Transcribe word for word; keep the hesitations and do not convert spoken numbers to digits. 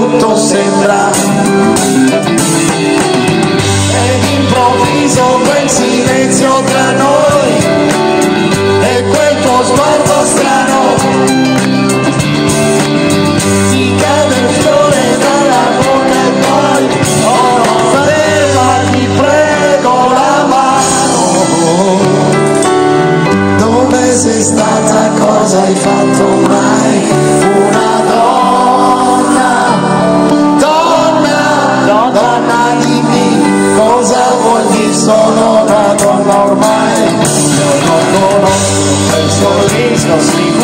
tutto sembra, ed improvviso quel silenzio tra noi e quel tuo sguardo strano, ti cade il fiore dalla bocca e poi oh no, fermati prego la mano. Dove sei stata, cosa hai fatto mai? Una donna, donna, donna dimmi cosa vuol dire, sono una donna ormai. Io non conosco quel sorriso, sì.